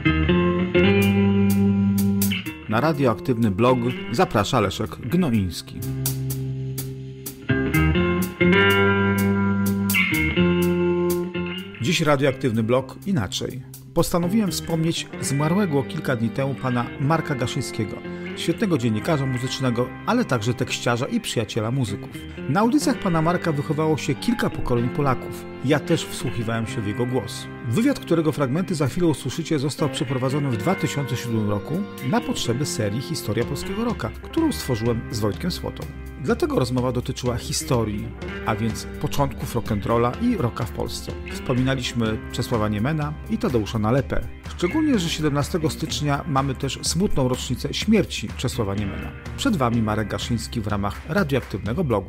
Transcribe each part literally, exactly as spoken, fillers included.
Na radioaktywny blog zaprasza Leszek Gnoiński. Dziś radioaktywny blog inaczej. Postanowiłem wspomnieć zmarłego kilka dni temu pana Marka Gaszyńskiego, świetnego dziennikarza muzycznego, ale także tekściarza i przyjaciela muzyków. Na audycjach pana Marka wychowało się kilka pokoleń Polaków. Ja też wsłuchiwałem się w jego głos. Wywiad, którego fragmenty za chwilę usłyszycie, został przeprowadzony w dwa tysiące siódmym roku na potrzeby serii Historia Polskiego Rocka, którą stworzyłem z Wojtkiem Słotą. Dlatego rozmowa dotyczyła historii, a więc początków rock'n'rolla i rocka w Polsce. Wspominaliśmy Czesława Niemena i Tadeusza Nalepę. Szczególnie, że siedemnastego stycznia mamy też smutną rocznicę śmierci Czesława Niemena. Przed Wami Marek Gaszyński w ramach radioaktywnego blogu.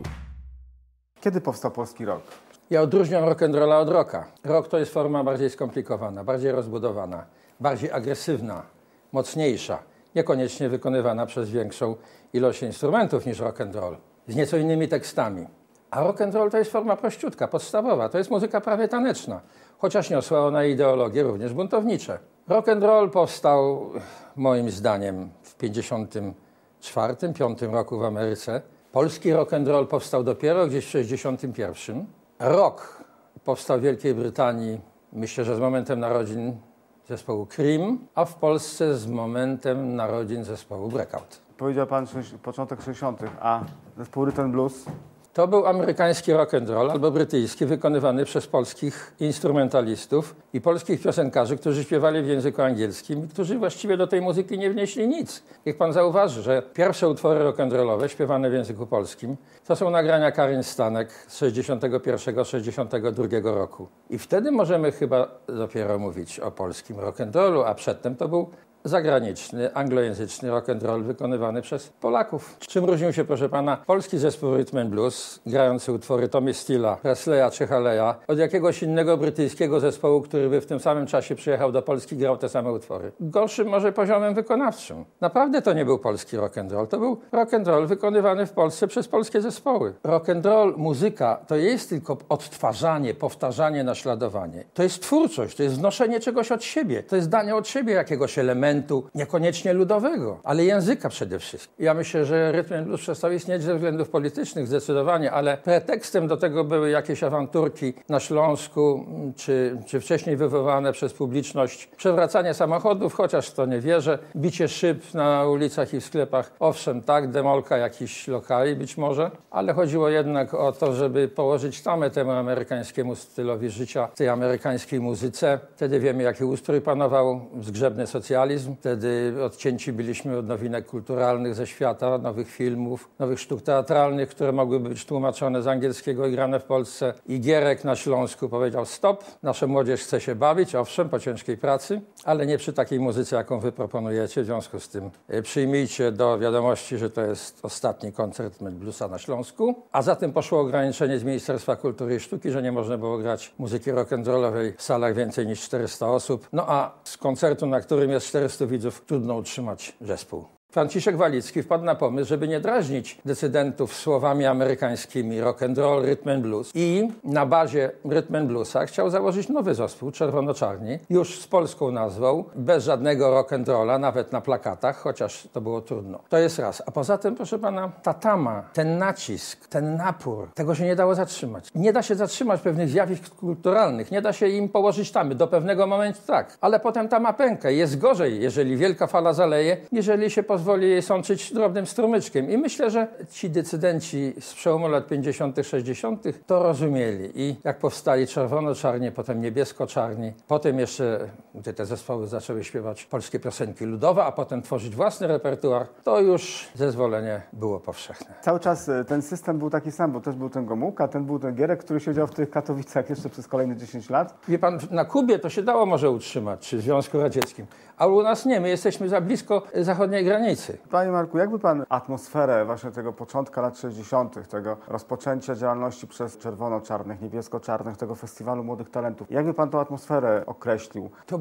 Kiedy powstał polski rock? Ja odróżniam rock'n'rolla od rocka. Rock to jest forma bardziej skomplikowana, bardziej rozbudowana, bardziej agresywna, mocniejsza, niekoniecznie wykonywana przez większą ilość instrumentów niż rock'n'roll, z nieco innymi tekstami. A rock'n'roll to jest forma prościutka, podstawowa, to jest muzyka prawie taneczna, chociaż niosła ona ideologie również buntownicze. Rock'n'roll powstał moim zdaniem w pięćdziesiątym czwartym piątym roku w Ameryce. Polski rock'n'roll powstał dopiero gdzieś w sześćdziesiątym pierwszym. Rock powstał w Wielkiej Brytanii, myślę, że z momentem narodzin zespołu Cream, a w Polsce z momentem narodzin zespołu Breakout. Powiedział pan początek sześćdziesiątych, a zespół Rhythm Blues? To był amerykański rock'n'roll albo brytyjski, wykonywany przez polskich instrumentalistów i polskich piosenkarzy, którzy śpiewali w języku angielskim i którzy właściwie do tej muzyki nie wnieśli nic. Niech pan zauważy, że pierwsze utwory rock'n'rollowe śpiewane w języku polskim to są nagrania Karin Stanek z sześćdziesiątego pierwszego sześćdziesiątego drugiego roku. I wtedy możemy chyba dopiero mówić o polskim rock'n'rollu, a przedtem to był zagraniczny, anglojęzyczny rock'n'roll wykonywany przez Polaków. Czym różnił się, proszę pana, polski zespół Rhythm and Blues, grający utwory Tommy Steela, Presleya czy Haleya, od jakiegoś innego brytyjskiego zespołu, który by w tym samym czasie przyjechał do Polski i grał te same utwory? Gorszym może poziomem wykonawczym. Naprawdę to nie był polski rock'n'roll, to był rock'n'roll wykonywany w Polsce przez polskie zespoły. Rock'n'roll, muzyka, to jest tylko odtwarzanie, powtarzanie, naśladowanie. To jest twórczość, to jest wnoszenie czegoś od siebie, to jest danie od siebie jakiegoś elementu, niekoniecznie ludowego, ale języka przede wszystkim. Ja myślę, że Rhythm and Blues przestał istnieć ze względów politycznych zdecydowanie, ale pretekstem do tego były jakieś awanturki na Śląsku, czy, czy wcześniej wywołane przez publiczność przewracanie samochodów, chociaż w to nie wierzę, bicie szyb na ulicach i w sklepach. Owszem, tak, demolka jakichś lokali być może, ale chodziło jednak o to, żeby położyć tamę temu amerykańskiemu stylowi życia, tej amerykańskiej muzyce. Wtedy wiemy, jaki ustrój panował, zgrzebny socjalizm. Wtedy odcięci byliśmy od nowinek kulturalnych ze świata, nowych filmów, nowych sztuk teatralnych, które mogłyby być tłumaczone z angielskiego i grane w Polsce. I Gierek na Śląsku powiedział stop, nasza młodzież chce się bawić, owszem, po ciężkiej pracy, ale nie przy takiej muzyce, jaką wy proponujecie. W związku z tym przyjmijcie do wiadomości, że to jest ostatni koncert Rhythm and Bluesa na Śląsku. A za tym poszło ograniczenie z Ministerstwa Kultury i Sztuki, że nie można było grać muzyki rock'n'rollowej w salach więcej niż czterysta osób. No a z koncertu, na którym jest czterystu widzów, trudno utrzymać zespół. Franciszek Walicki wpadł na pomysł, żeby nie drażnić decydentów słowami amerykańskimi rock'n'roll, rhythm and blues i na bazie rhythm and bluesa chciał założyć nowy zespół, Czerwono-Czarni, już z polską nazwą, bez żadnego rock'n'rolla, nawet na plakatach, chociaż to było trudno. To jest raz. A poza tym, proszę pana, ta tama, ten nacisk, ten napór, tego się nie dało zatrzymać. Nie da się zatrzymać pewnych zjawisk kulturalnych, nie da się im położyć tamy. Do pewnego momentu tak, ale potem tama pęka. Jest gorzej, jeżeli wielka fala zaleje, jeżeli się pozwoli jej sączyć drobnym strumyczkiem. I myślę, że ci decydenci z przełomu lat pięćdziesiątych, sześćdziesiątych to rozumieli. I jak powstali czerwono-czarni, potem niebiesko-czarni, potem jeszcze, gdy te zespoły zaczęły śpiewać polskie piosenki ludowe, a potem tworzyć własny repertuar, to już zezwolenie było powszechne. Cały czas ten system był taki sam, bo też był ten Gomułka, ten był ten Gierek, który siedział w tych Katowicach jeszcze przez kolejne dziesięć lat. Wie pan, na Kubie to się dało może utrzymać, czy w Związku Radzieckim, a u nas nie, my jesteśmy za blisko zachodniej granicy. Panie Marku, jakby pan atmosferę właśnie tego początka lat sześćdziesiątych, tego rozpoczęcia działalności przez czerwono-czarnych, niebiesko-czarnych, tego festiwalu młodych talentów, jakby pan tą atmosferę określił? To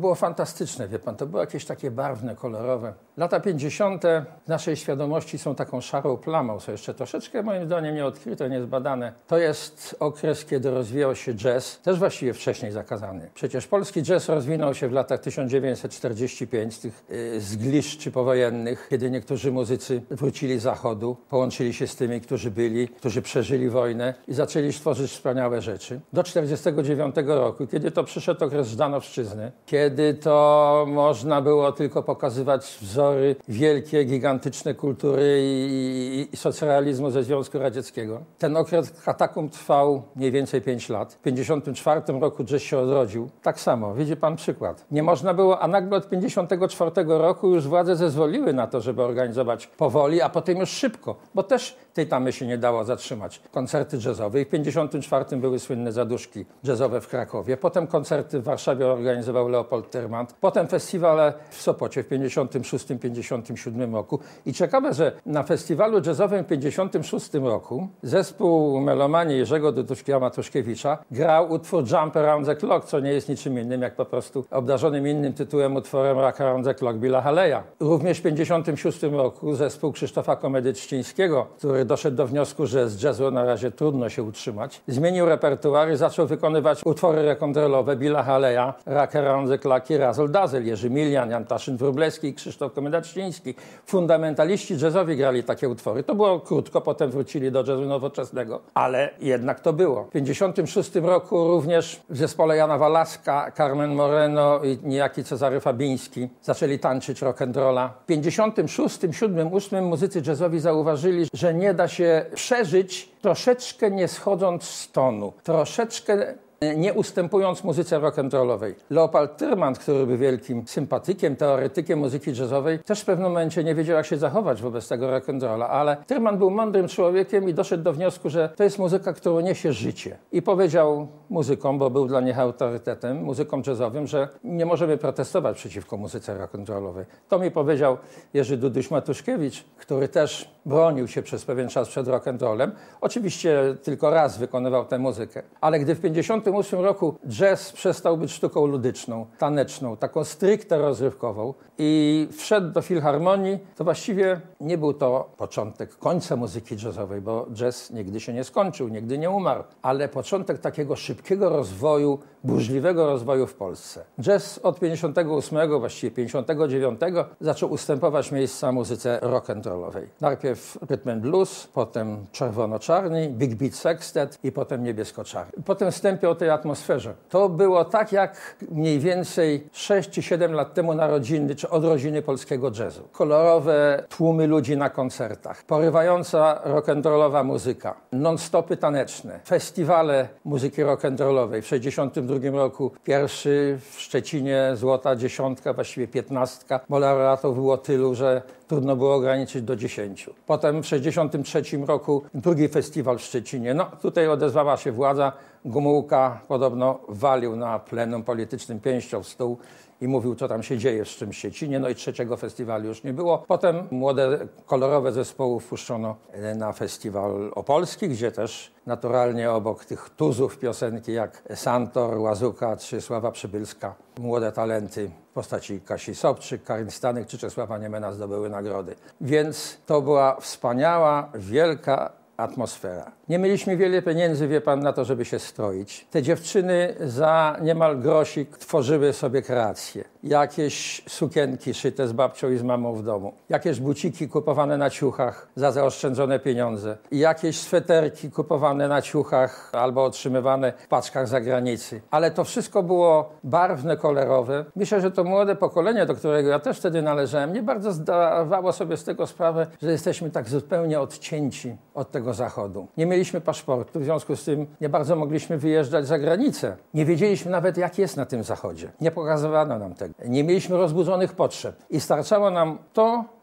było fantastyczne, wie pan, to było jakieś takie barwne, kolorowe. Lata pięćdziesiąte w naszej świadomości są taką szarą plamą, są jeszcze troszeczkę moim zdaniem nieodkryte, niezbadane. To jest okres, kiedy rozwijał się jazz, też właściwie wcześniej zakazany. Przecież polski jazz rozwinął się w latach tysiąc dziewięćset czterdziestym piątym, z tych yy, zgliszczy powojennych, kiedy niektórzy muzycy wrócili z zachodu, połączyli się z tymi, którzy byli, którzy przeżyli wojnę i zaczęli tworzyć wspaniałe rzeczy. Do czterdziestego dziewiątego roku, kiedy to przyszedł okres Żdanowszczyzny, kiedy to można było tylko pokazywać wzory wielkie, gigantyczne kultury i, i socrealizmu ze Związku Radzieckiego. Ten okres katakumb trwał mniej więcej pięć lat. W pięćdziesiątym czwartym roku jazz się odrodził. Tak samo, widzi pan przykład. Nie można było, a nagle od pięćdziesiątego czwartego roku już władze zezwoliły na to, żeby organizować powoli, a potem już szybko, bo też tej tamy się nie dało zatrzymać. Koncerty jazzowe i w pięćdziesiątym czwartym były słynne zaduszki jazzowe w Krakowie. Potem koncerty w Warszawie organizował Leopold Tyrmand. Potem festiwale w Sopocie w pięćdziesiątym szóstym pięćdziesiątym siódmym roku. I ciekawe, że na festiwalu jazzowym w pięćdziesiątym szóstym roku zespół melomanii Jerzego Duduszkiewicza grał utwór Jump Around the Clock, co nie jest niczym innym jak po prostu obdarzonym innym tytułem utworem Rock Around the Clock Billa Haleya. Również w pięćdziesiątym szóstym roku zespół Krzysztofa Komedy-Trzcińskiego, który doszedł do wniosku, że z jazzu na razie trudno się utrzymać, zmienił repertuar i zaczął wykonywać utwory rock'n'rollowe Billa Haleya, Rock Around the Clock i Razzle Dazzle. Jerzy Milian, Jan Taszyn-Wróblewski i Krzysztof Komeda-Trzciński. Fundamentaliści jazzowi grali takie utwory. To było krótko, potem wrócili do jazzu nowoczesnego, ale jednak to było. W pięćdziesiątym szóstym roku również w zespole Jana Walaska, Carmen Moreno i niejaki Cezary Fabiński zaczęli tańczyć rock'n'rolla. W pięćdziesiątym szóstym, siódmym, ósmym muzycy jazzowi zauważyli, że nie da się przeżyć troszeczkę nie schodząc z tonu, troszeczkę nie ustępując muzyce rock'n'rollowej. Leopold Tyrmand, który był wielkim sympatykiem, teoretykiem muzyki jazzowej, też w pewnym momencie nie wiedział, jak się zachować wobec tego rock'n'rolla, ale Tyrmand był mądrym człowiekiem i doszedł do wniosku, że to jest muzyka, którą niesie życie. I powiedział muzykom, bo był dla nich autorytetem, muzykom jazzowym, że nie możemy protestować przeciwko muzyce rock'n'rollowej. To mi powiedział Jerzy Duduś-Matuszkiewicz, który też bronił się przez pewien czas przed rock'n'rollem. Oczywiście tylko raz wykonywał tę muzykę, ale gdy w pięćdziesiątym ósmym roku jazz przestał być sztuką ludyczną, taneczną, taką stricte rozrywkową i wszedł do filharmonii, to właściwie nie był to początek końca muzyki jazzowej, bo jazz nigdy się nie skończył, nigdy nie umarł, ale początek takiego szybkiego rozwoju, burzliwego rozwoju w Polsce. Jazz od pięćdziesiątego ósmego, właściwie pięćdziesiątego dziewiątego zaczął ustępować miejsca muzyce rock'n'rollowej. Najpierw rhythm and blues, potem czerwono-czarny, big beat sextet i potem niebiesko-czarny. Potem wstępie o tej atmosferze. To było tak jak mniej więcej sześć czy siedem lat temu narodziny czy odrodziny polskiego jazzu. Kolorowe tłumy ludzi na koncertach, porywająca rock'n'rollowa muzyka, non-stopy taneczne, festiwale muzyki rock'n'rollowej. W sześćdziesiątym drugim roku pierwszy w Szczecinie złota dziesiątka, właściwie piętnastka, bo laureatów było tylu, że trudno było ograniczyć do dziesięciu. Potem w sześćdziesiątym trzecim roku drugi festiwal w Szczecinie. No tutaj odezwała się władza. Gomułka podobno walił na plenum politycznym pięścią w stół i mówił, co tam się dzieje w tym Szczecinie. No i trzeciego festiwalu już nie było. Potem młode, kolorowe zespoły wpuszczono na festiwal opolski, gdzie też naturalnie obok tych tuzów piosenki jak Santor, Łazuka czy Sława Przybylska, młode talenty w postaci Kasi Sobczyk, Karin Stanek czy Czesława Niemena zdobyły nagrody. Więc to była wspaniała, wielka atmosfera. Nie mieliśmy wiele pieniędzy, wie pan, na to, żeby się stroić. Te dziewczyny za niemal grosik tworzyły sobie kreacje. Jakieś sukienki szyte z babcią i z mamą w domu. Jakieś buciki kupowane na ciuchach za zaoszczędzone pieniądze. I jakieś sweterki kupowane na ciuchach albo otrzymywane w paczkach z zagranicy. Ale to wszystko było barwne, kolorowe. Myślę, że to młode pokolenie, do którego ja też wtedy należałem, nie bardzo zdawało sobie z tego sprawę, że jesteśmy tak zupełnie odcięci od tego Zachodu. Nie mieliśmy paszportu, w związku z tym nie bardzo mogliśmy wyjeżdżać za granicę. Nie wiedzieliśmy nawet, jak jest na tym Zachodzie. Nie pokazywano nam tego. Nie mieliśmy rozbudzonych potrzeb. I starczało nam to,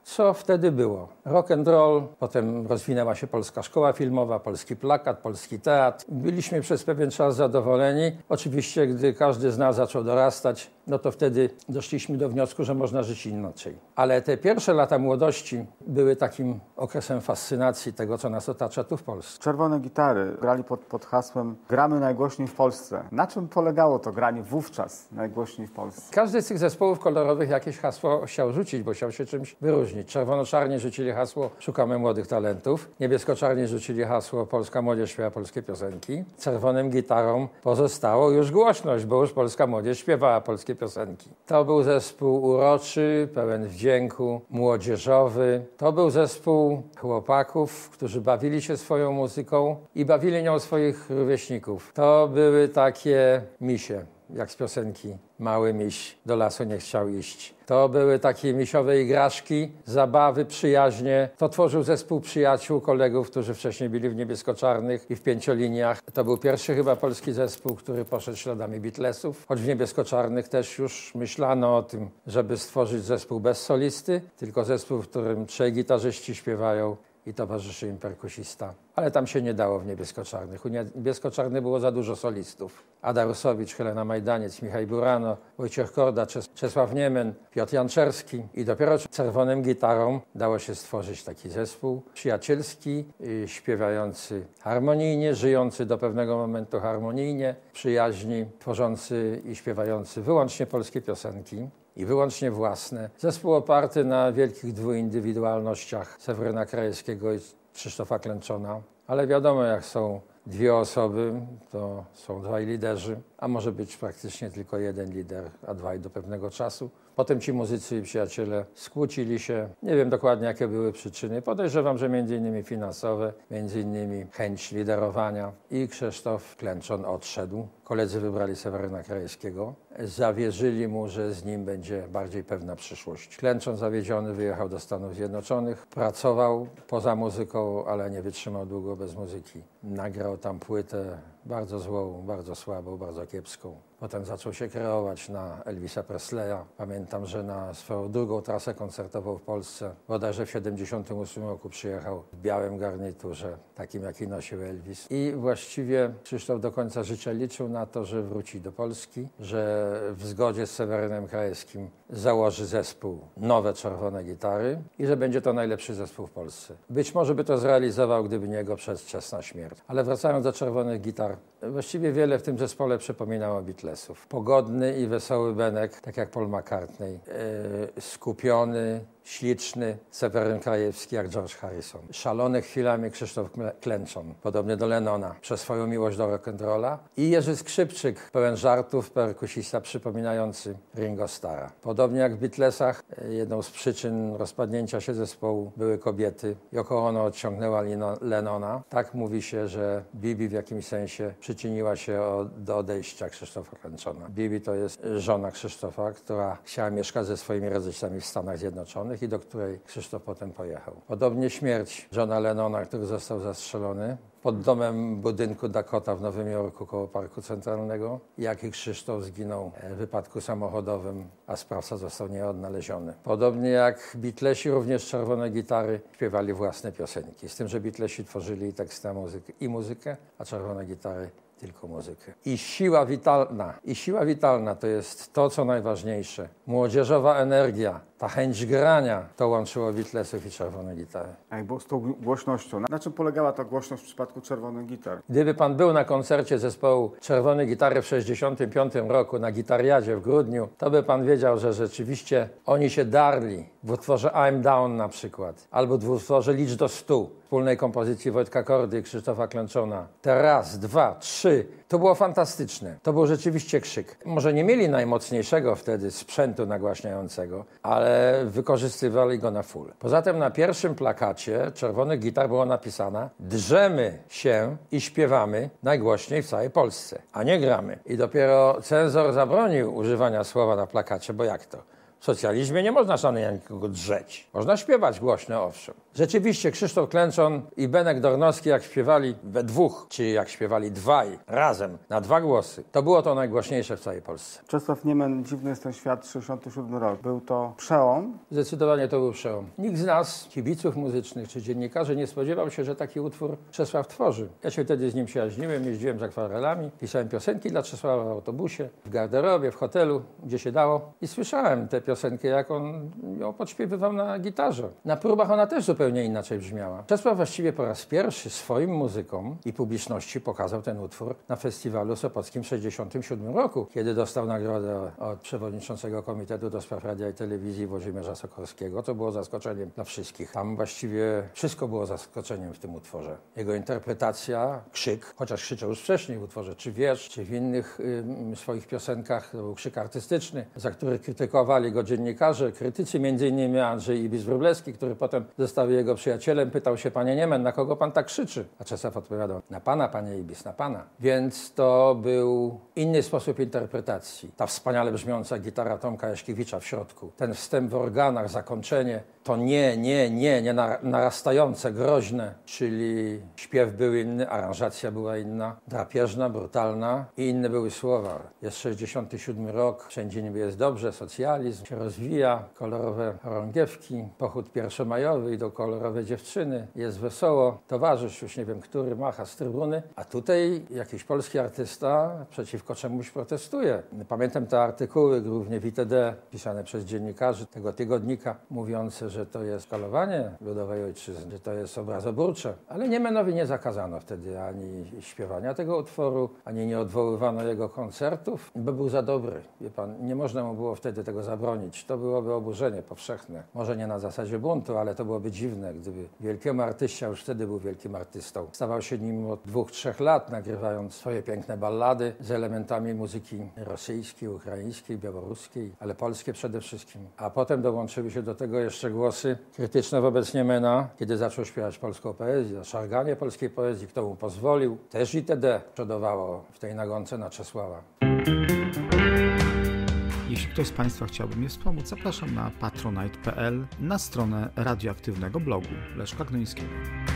co wtedy było. Rock and roll, potem rozwinęła się Polska Szkoła Filmowa, Polski Plakat, Polski Teatr. Byliśmy przez pewien czas zadowoleni. Oczywiście, gdy każdy z nas zaczął dorastać, no to wtedy doszliśmy do wniosku, że można żyć inaczej. Ale te pierwsze lata młodości były takim okresem fascynacji tego, co nas otacza tu w Polsce. Czerwone Gitary grali pod, pod hasłem gramy najgłośniej w Polsce. Na czym polegało to granie wówczas najgłośniej w Polsce? Każdy z tych zespołów kolorowych jakieś hasło chciał rzucić, bo chciał się czymś wyróżnić. Czerwono-czarni rzucili hasło szukamy młodych talentów. Niebiesko-czarni rzucili hasło polska młodzież śpiewa polskie piosenki. Czerwonym gitarom pozostało już głośność, bo już polska młodzież śpiewała polskie piosenki. To był zespół uroczy, pełen wdzięku, młodzieżowy. To był zespół chłopaków, którzy bawili się swoją muzyką i bawili nią swoich rówieśników. To były takie misie, jak z piosenki Mały miś do lasu nie chciał iść. To były takie misiowe igraszki, zabawy, przyjaźnie. To tworzył zespół przyjaciół, kolegów, którzy wcześniej byli w Niebiesko-Czarnych i w Pięcioliniach. To był pierwszy chyba polski zespół, który poszedł śladami Beatlesów. Choć w Niebiesko-Czarnych też już myślano o tym, żeby stworzyć zespół bez solisty, tylko zespół, w którym trzej gitarzyści śpiewają i towarzyszy im perkusista. Ale tam się nie dało w Niebiesko-Czarnych. U Niebiesko-Czarnych było za dużo solistów. Ada Rusowicz, Helena Majdaniec, Michał Burano, Wojciech Korda, Czes Czesław Niemen, Piotr Janczerski. I dopiero czerwonym gitarom dało się stworzyć taki zespół przyjacielski, yy, śpiewający harmonijnie, żyjący do pewnego momentu harmonijnie, przyjaźni, tworzący i śpiewający wyłącznie polskie piosenki i wyłącznie własne. Zespół oparty na wielkich dwuindywidualnościach Seweryna Krajewskiego i Krzysztofa Klęczona. Ale wiadomo, jak są dwie osoby, to są dwaj liderzy, a może być praktycznie tylko jeden lider, a dwaj do pewnego czasu. Potem ci muzycy i przyjaciele skłócili się. Nie wiem dokładnie, jakie były przyczyny. Podejrzewam, że między innymi finansowe, między innymi chęć liderowania. I Krzysztof Klęczon odszedł. Koledzy wybrali Seweryna Krajewskiego. Zawierzyli mu, że z nim będzie bardziej pewna przyszłość. Klęczon zawiedziony wyjechał do Stanów Zjednoczonych. Pracował poza muzyką, ale nie wytrzymał długo bez muzyki. Nagrał tam płytę bardzo złą, bardzo słabą, bardzo kiepską. Potem zaczął się kreować na Elvisa Presleya. Pamiętam, że na swoją drugą trasę koncertową w Polsce, bodajże w siedemdziesiątym ósmym roku przyjechał w białym garniturze, takim jaki nosił Elvis. I właściwie Krzysztof do końca życia liczył na to, że wróci do Polski, że w zgodzie z Sewerynem Krajewskim założy zespół Nowe Czerwone Gitary i że będzie to najlepszy zespół w Polsce. Być może by to zrealizował, gdyby nie jego przedwczesna śmierć. Ale wracając do Czerwonych Gitar, właściwie wiele w tym zespole przypominało Beatlesów. Pogodny i wesoły Benek, tak jak Paul McCartney, yy, skupiony, śliczny Seweryn Krajewski jak George Harrison. Szalony chwilami Krzysztof Klęczon, podobny do Lennona, przez swoją miłość do rock'n'rolla. I Jerzy Skrzypczyk, pełen żartów, perkusista przypominający Ringo Starra. Podobnie jak w Beatlesach, jedną z przyczyn rozpadnięcia się zespołu były kobiety. Yoko Ono odciągnęła Lennona. Tak mówi się, że Bibi w jakimś sensie przyczyniła się o, do odejścia Krzysztofa Klęczona. Bibi to jest żona Krzysztofa, która chciała mieszkać ze swoimi rodzicami w Stanach Zjednoczonych i do której Krzysztof potem pojechał. Podobnie śmierć Johna Lennona, który został zastrzelony pod domem budynku Dakota w Nowym Jorku koło Parku Centralnego, jak i Krzysztof zginął w wypadku samochodowym, a sprawca został nieodnaleziony. Podobnie jak Beatlesi, również Czerwone Gitary śpiewali własne piosenki, z tym, że Beatlesi tworzyli i teksty muzykę, i muzykę, a Czerwone Gitary tylko muzykę. I siła witalna, i siła witalna to jest to, co najważniejsze. Młodzieżowa energia, ta chęć grania, to łączyło Beatlesów i Czerwone Gitary. A jak było z tą głośnością? Na czym polegała ta głośność w przypadku Czerwonych Gitar? Gdyby pan był na koncercie zespołu Czerwone Gitary w sześćdziesiątym piątym roku na Gitariadzie w grudniu, to by pan wiedział, że rzeczywiście oni się darli w utworze I'm Down na przykład, albo w utworze Licz do stu, wspólnej kompozycji Wojtka Kordy i Krzysztofa Klęczona. Te raz, dwa, trzy, to było fantastyczne. To był rzeczywiście krzyk. Może nie mieli najmocniejszego wtedy sprzętu nagłaśniającego, ale wykorzystywali go na full. Poza tym na pierwszym plakacie Czerwonych Gitar było napisane: drzemy się i śpiewamy najgłośniej w całej Polsce, a nie gramy. I dopiero cenzor zabronił używania słowa na plakacie, bo jak to? W socjalizmie nie można szanowni nikogo drzeć. Można śpiewać głośno, owszem. Rzeczywiście Krzysztof Klęczon i Benek Dornowski, jak śpiewali we dwóch, czy jak śpiewali dwaj razem, na dwa głosy, to było to najgłośniejsze w całej Polsce. Czesław Niemen, Dziwny jest ten świat, sześćdziesiąty siódmy rok. Był to przełom. Zdecydowanie to był przełom. Nikt z nas, kibiców muzycznych czy dziennikarzy, nie spodziewał się, że taki utwór Czesław tworzy. Ja się wtedy z nim przyjaźniłem, jeździłem z akwarelami, pisałem piosenki dla Czesława w autobusie, w garderobie, w hotelu, gdzie się dało i słyszałem tę piosenkę, jak on ją podśpiewywał na gitarze. Na próbach ona też zupełnie inaczej brzmiała. Czesław właściwie po raz pierwszy swoim muzykom i publiczności pokazał ten utwór na festiwalu sopockim w sześćdziesiątym siódmym roku, kiedy dostał nagrodę od przewodniczącego Komitetu do Spraw Radia i Telewizji Włodzimierza Sokolskiego. To było zaskoczeniem dla wszystkich. Tam właściwie wszystko było zaskoczeniem w tym utworze. Jego interpretacja, krzyk, chociaż krzyczał już wcześniej w utworze, czy wiersz, czy w innych y, swoich piosenkach, to był krzyk artystyczny, za który krytykowali go dziennikarze, krytycy, między innymi Andrzej Ibis-Wróblewski, który potem został jego przyjacielem, pytał się: panie Niemen, na kogo pan tak krzyczy? A Czesław odpowiadał: na pana, panie Ibis, na pana. Więc to był inny sposób interpretacji. Ta wspaniale brzmiąca gitara Tomka Jaśkiewicza w środku, ten wstęp w organach, zakończenie, to nie, nie, nie, nie narastające, groźne, czyli śpiew był inny, aranżacja była inna, drapieżna, brutalna i inne były słowa. Jest sześćdziesiąty siódmy rok, wszędzie niby jest dobrze, socjalizm się rozwija, kolorowe chorągiewki, pochód pierwszomajowy, idą kolorowe dziewczyny, jest wesoło, towarzysz, już nie wiem który, macha z trybuny, a tutaj jakiś polski artysta przeciwko czemuś protestuje. Pamiętam te artykuły, głównie w I T D, pisane przez dziennikarzy tego tygodnika, mówiące, że to jest szkalowanie ludowej ojczyzny, że to jest obrazoburcze. Ale Niemenowi nie zakazano wtedy ani śpiewania tego utworu, ani nie odwoływano jego koncertów, bo był za dobry. Wie pan, nie można mu było wtedy tego zabronić. To byłoby oburzenie powszechne. Może nie na zasadzie buntu, ale to byłoby dziwne, gdyby wielkiemu artyście, a już wtedy był wielkim artystą, stawał się nim od dwóch, trzech lat, nagrywając swoje piękne ballady z elementami muzyki rosyjskiej, ukraińskiej, białoruskiej, ale polskie przede wszystkim. A potem dołączyły się do tego jeszcze głosy krytyczne wobec Niemena, kiedy zaczął śpiewać polską poezję, o szarganie polskiej poezji, kto mu pozwolił. Też I T D przodowało w tej nagonce na Czesława. Jeśli ktoś z Państwa chciałby mnie wspomóc, zapraszam na patronite kropka p l, na stronę radioaktywnego blogu Leszka Gnońskiego.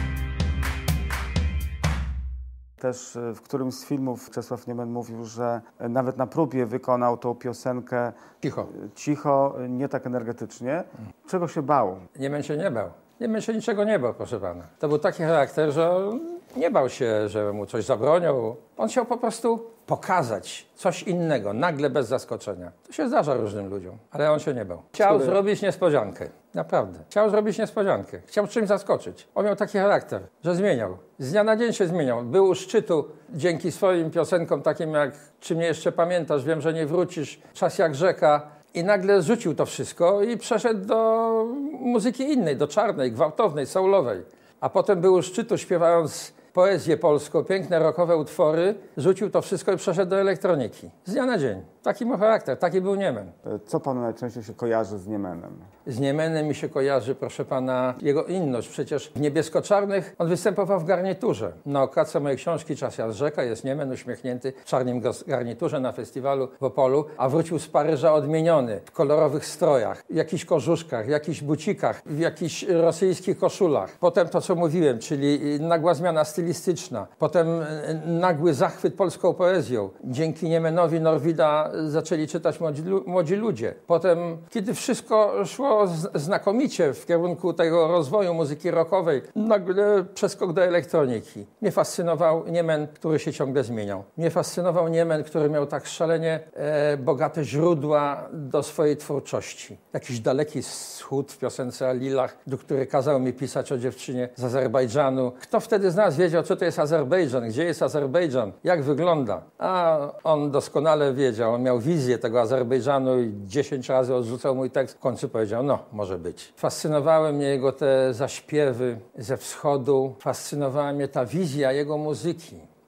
Też w którymś z filmów Czesław Niemen mówił, że nawet na próbie wykonał tą piosenkę Cicho. Cicho, nie tak energetycznie. Czego się bał? Niemen się nie bał. Niemen się niczego nie bał, proszę pana. To był taki charakter, że nie bał się, że mu coś zabronią. On chciał po prostu pokazać coś innego, nagle bez zaskoczenia. To się zdarza różnym ludziom, ale on się nie bał. Chciał Który... zrobić niespodziankę. Naprawdę. Chciał zrobić niespodziankę. Chciał czymś zaskoczyć. On miał taki charakter, że zmieniał. Z dnia na dzień się zmieniał. Był u szczytu dzięki swoim piosenkom takim jak Czy mnie jeszcze pamiętasz, wiem, że nie wrócisz, Czas jak rzeka. I nagle rzucił to wszystko i przeszedł do muzyki innej, do czarnej, gwałtownej, soulowej. A potem był u szczytu, śpiewając poezję polską, piękne rockowe utwory, rzucił to wszystko i przeszedł do elektroniki. Z dnia na dzień. Taki ma charakter, taki był Niemen. Co panu najczęściej się kojarzy z Niemenem? Z Niemenem mi się kojarzy, proszę pana, jego inność. Przecież w Niebiesko-Czarnych on występował w garniturze. Na okładce mojej książki Czas jak rzeka jest Niemen uśmiechnięty w czarnym garniturze na festiwalu w Opolu, a wrócił z Paryża odmieniony, w kolorowych strojach, w jakichś kożuszkach, w jakichś bucikach, w jakichś rosyjskich koszulach. Potem to, co mówiłem, czyli nagła zmiana stylistyczna. Potem nagły zachwyt polską poezją. Dzięki Niemenowi Norwida zaczęli czytać młodzi, młodzi ludzie. Potem, kiedy wszystko szło znakomicie w kierunku tego rozwoju muzyki rockowej, nagle przeskok do elektroniki. Mnie fascynował Niemen, który się ciągle zmieniał. Mnie fascynował Niemen, który miał tak szalenie e, bogate źródła do swojej twórczości. Jakiś daleki wschód w piosence o Lilach, do której kazał mi pisać o dziewczynie z Azerbejdżanu. Kto wtedy z nas wiedział, co to jest Azerbejdżan, gdzie jest Azerbejdżan, jak wygląda? A on doskonale wiedział. On miał wizję tego Azerbejdżanu i dziesięć razy odrzucał mój tekst. W końcu powiedział, no, może być. Fascynowały mnie jego te zaśpiewy ze wschodu. Fascynowała mnie ta wizja jego muzyki.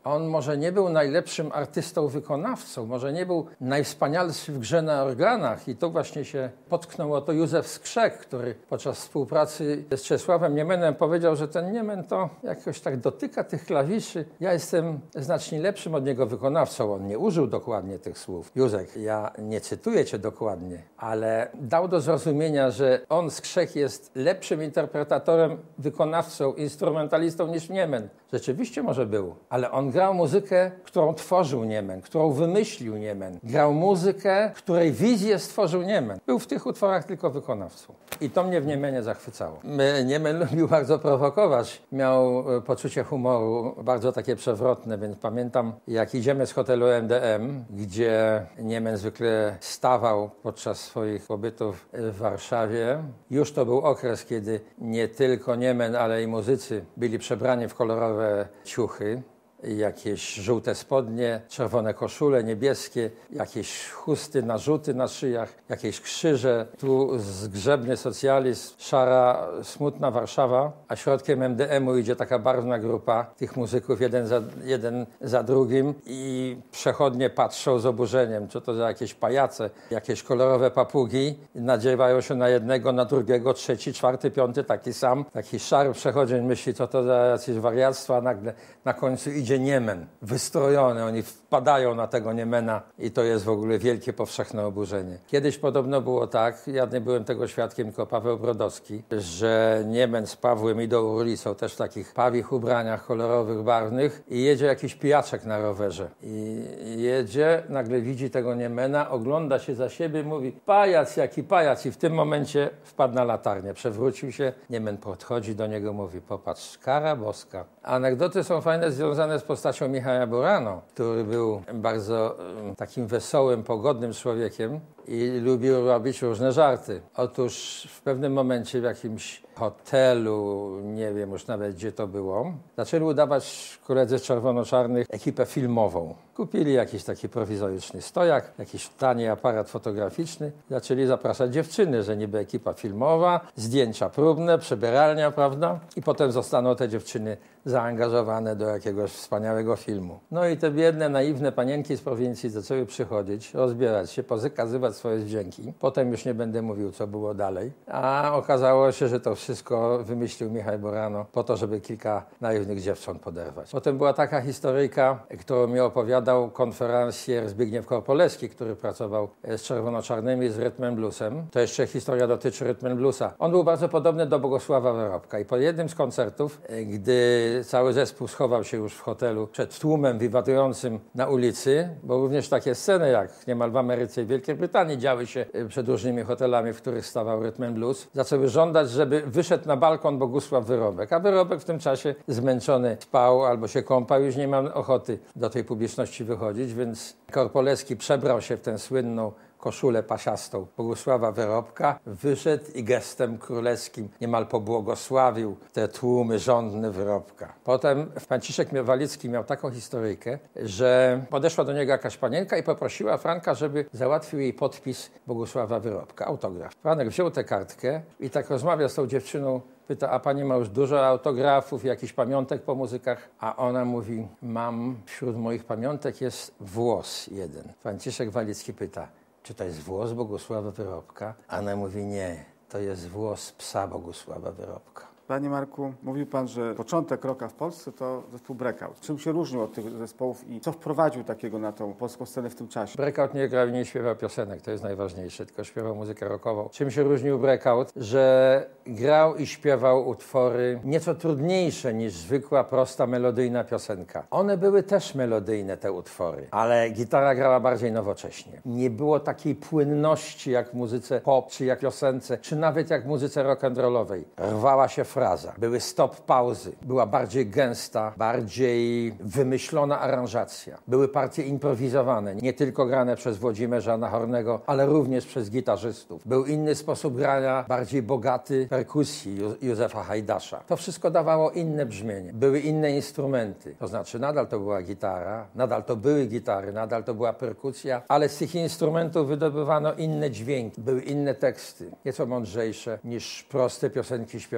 on może nie był najlepszym artystą, wykonawcą, może nie był najwspanialszy w grze na organach i tu właśnie się potknął o to Józef Skrzek, który podczas współpracy z Czesławem Niemenem powiedział, że ten Niemen to jakoś tak dotyka tych klawiszy. Ja jestem znacznie lepszym od niego wykonawcą. On nie użył dokładnie tych słów. Józek, ja nie cytuję cię dokładnie, ale dał do zrozumienia, że on, Skrzek, jest lepszym interpretatorem, wykonawcą, instrumentalistą niż Niemen. Rzeczywiście może był, ale on grał muzykę, którą tworzył Niemen, którą wymyślił Niemen. Grał muzykę, której wizję stworzył Niemen. Był w tych utworach tylko wykonawcą. I to mnie w Niemenie zachwycało. Niemen lubił bardzo prowokować. Miał poczucie humoru bardzo takie przewrotne, więc pamiętam, jak idziemy z hotelu M D M, gdzie Niemen zwykle stawał podczas swoich pobytów w Warszawie. Już to był okres, kiedy nie tylko Niemen, ale i muzycy byli przebrani w kolorowe ciuchy. Jakieś żółte spodnie, czerwone koszule, niebieskie, jakieś chusty, narzuty na szyjach, jakieś krzyże. Tu zgrzebny socjalizm, szara, smutna Warszawa, a środkiem M D M-u idzie taka barwna grupa tych muzyków, jeden za, jeden za drugim i przechodnie patrzą z oburzeniem, co to za jakieś pajace, jakieś kolorowe papugi, nadziewają się na jednego, na drugiego, trzeci, czwarty, piąty, taki sam. Taki szary przechodzień myśli, co to za jakieś wariactwa, a nagle na końcu idzie Niemen, wystrojony, oni wpadają na tego Niemena i to jest w ogóle wielkie, powszechne oburzenie. Kiedyś podobno było tak, ja nie byłem tego świadkiem, tylko Paweł Brodowski, że Niemen z Pawłem idą ulicą też w takich pawich ubraniach kolorowych, barwnych i jedzie jakiś pijaczek na rowerze. I jedzie, nagle widzi tego Niemena, ogląda się za siebie, mówi pajac, jaki pajac i w tym momencie wpadł na latarnię, przewrócił się, Niemen podchodzi do niego, mówi popatrz, kara boska. Anegdoty są fajne, związane z postacią Michała Burano, który był bardzo um, takim wesołym, pogodnym człowiekiem i lubił robić różne żarty. Otóż w pewnym momencie w jakimś hotelu, nie wiem już nawet gdzie to było, zaczęli udawać koledzy z Czerwono-Czarnych ekipę filmową. Kupili jakiś taki prowizoryczny stojak, jakiś tani aparat fotograficzny. Zaczęli zapraszać dziewczyny, że niby ekipa filmowa, zdjęcia próbne, przebieralnia, prawda? I potem zostaną te dziewczyny zaangażowane do jakiegoś wspaniałego filmu. No i te biedne, naiwne panienki z prowincji zaczęły przychodzić, rozbierać się, pokazywać swoje wdzięki. Potem już nie będę mówił, co było dalej. A okazało się, że to wszystko wymyślił Michał Burano po to, żeby kilka naiwnych dziewcząt poderwać. Potem była taka historyjka, którą mi opowiadał konferencjer Zbigniew Korpoleski, który pracował z Czerwono-Czarnymi, z rytmem bluesem. To jeszcze historia dotyczy rytmem bluesa. On był bardzo podobny do Bogusława Wyrobka i po jednym z koncertów, gdy cały zespół schował się już w hotelu przed tłumem wiwatującym na ulicy, bo również takie sceny jak niemal w Ameryce i Wielkiej Brytanii działy się przed różnymi hotelami, w których stawał rytm blues, zaczęły żądać, żeby wyszedł na balkon Bogusław Wyrobek, a Wyrobek w tym czasie zmęczony spał albo się kąpał, już nie miał ochoty do tej publiczności wychodzić, więc Korpoleski przebrał się w tę słynną koszulę pasiastą Bogusława Wyrobka, wyszedł i gestem królewskim niemal pobłogosławił te tłumy żądne Wyrobka. Potem Franciszek Walicki miał taką historyjkę, że podeszła do niego jakaś panienka i poprosiła Franka, żeby załatwił jej podpis Bogusława Wyrobka, autograf. Franek wziął tę kartkę i tak rozmawia z tą dziewczyną, pyta, a pani ma już dużo autografów, jakichś pamiątek po muzykach? A ona mówi, mam, wśród moich pamiątek jest włos jeden. Franciszek Walicki pyta, czy to jest włos Bogusława Wyrobka? A ona mówi, nie, to jest włos psa Bogusława Wyrobka. Panie Marku, mówił pan, że początek rocka w Polsce to zespół Breakout. Czym się różnił od tych zespołów i co wprowadził takiego na tą polską scenę w tym czasie? Breakout nie grał i nie śpiewał piosenek, to jest najważniejsze, tylko śpiewał muzykę rockową. Czym się różnił Breakout? Że grał i śpiewał utwory nieco trudniejsze niż zwykła, prosta, melodyjna piosenka. One były też melodyjne, te utwory, ale gitara grała bardziej nowocześnie. Nie było takiej płynności jak w muzyce pop, czy jak w piosence, czy nawet jak w muzyce rock'n'rollowej. Rwała się fraza, były stop pauzy, była bardziej gęsta, bardziej wymyślona aranżacja. Były partie improwizowane, nie tylko grane przez Włodzimierza Nahornego, ale również przez gitarzystów. Był inny sposób grania, bardziej bogaty perkusji Józefa Hajdasza. To wszystko dawało inne brzmienie. Były inne instrumenty, to znaczy nadal to była gitara, nadal to były gitary, nadal to była perkusja, ale z tych instrumentów wydobywano inne dźwięki, były inne teksty, nieco mądrzejsze niż proste piosenki śpiewane przez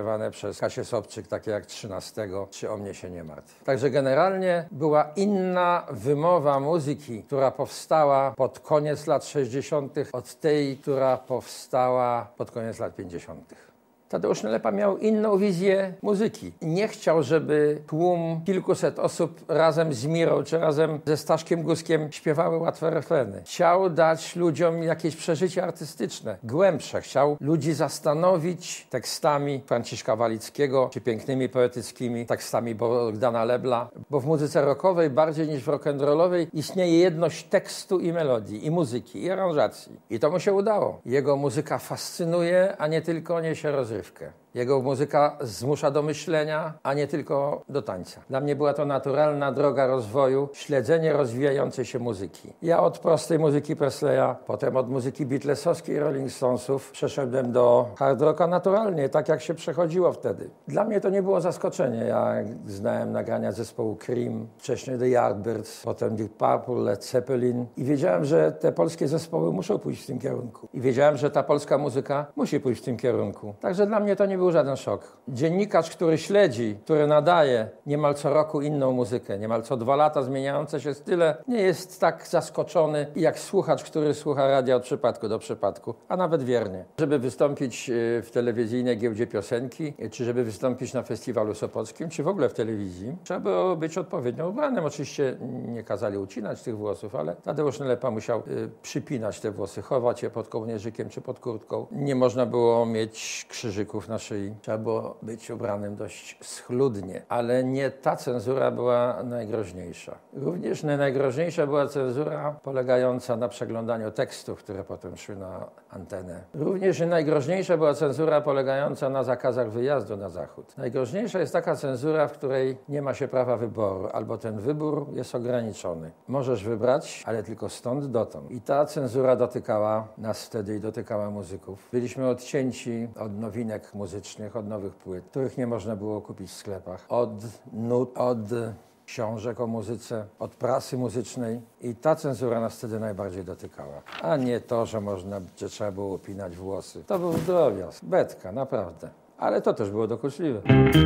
przez Kasię Sobczyk, takie jak trzynastego czy O mnie się nie martw. Także generalnie była inna wymowa muzyki, która powstała pod koniec lat sześćdziesiątych od tej, która powstała pod koniec lat pięćdziesiątych. Tadeusz Nalepa miał inną wizję muzyki. Nie chciał, żeby tłum kilkuset osób razem z Mirą czy razem ze Staszkiem Guskiem śpiewały łatwe refreny. Chciał dać ludziom jakieś przeżycie artystyczne, głębsze. Chciał ludzi zastanowić tekstami Franciszka Walickiego czy pięknymi poetyckimi tekstami Bogdana Lebla. Bo w muzyce rockowej bardziej niż w rock'n'rollowej istnieje jedność tekstu i melodii, i muzyki, i aranżacji. I to mu się udało. Jego muzyka fascynuje, a nie tylko niesie rozrywkę. Jego muzyka zmusza do myślenia, a nie tylko do tańca. Dla mnie była to naturalna droga rozwoju, śledzenie rozwijającej się muzyki. Ja od prostej muzyki Presleya, potem od muzyki Beatlesowskiej Rolling Stonesów przeszedłem do hard rocka naturalnie, tak jak się przechodziło wtedy. Dla mnie to nie było zaskoczenie. Ja znałem nagrania zespołu Cream, wcześniej The Yardbirds, potem Deep Purple, Led Zeppelin i wiedziałem, że te polskie zespoły muszą pójść w tym kierunku. I wiedziałem, że ta polska muzyka musi pójść w tym kierunku. Także dla mnie to nie był żaden szok. Dziennikarz, który śledzi, który nadaje niemal co roku inną muzykę, niemal co dwa lata zmieniające się style, nie jest tak zaskoczony jak słuchacz, który słucha radia od przypadku do przypadku, a nawet wiernie. Żeby wystąpić w telewizyjnej giełdzie piosenki, czy żeby wystąpić na festiwalu sopockim, czy w ogóle w telewizji, trzeba było być odpowiednio ubranym. Oczywiście nie kazali ucinać tych włosów, ale Tadeusz Nalepa musiał y, przypinać te włosy, chować je pod kołnierzykiem czy pod kurtką. Nie można było mieć krzyżyków na szyi. Trzeba było być ubranym dość schludnie, ale nie ta cenzura była najgroźniejsza. Również nie najgroźniejsza była cenzura polegająca na przeglądaniu tekstów, które potem szły na antenę. Również nie najgroźniejsza była cenzura polegająca na zakazach wyjazdu na zachód. Najgroźniejsza jest taka cenzura, w której nie ma się prawa wyboru, albo ten wybór jest ograniczony. Możesz wybrać, ale tylko stąd dotąd. I ta cenzura dotykała nas wtedy i dotykała muzyków. Byliśmy odcięci od nowinek muzycznych, od nowych płyt, których nie można było kupić w sklepach, od nut, od książek o muzyce, od prasy muzycznej i ta cenzura nas wtedy najbardziej dotykała. A nie to, że można, że trzeba było upinać włosy. To był drobiazg, betka, naprawdę. Ale to też było dokuczliwe.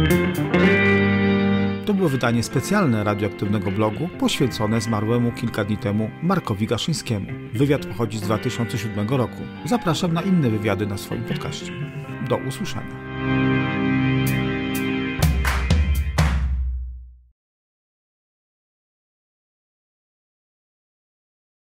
To było wydanie specjalne radioaktywnego blogu poświęcone zmarłemu kilka dni temu Markowi Gaszyńskiemu. Wywiad pochodzi z dwa tysiące siódmego roku. Zapraszam na inne wywiady na swoim podcaście. Do usłyszenia.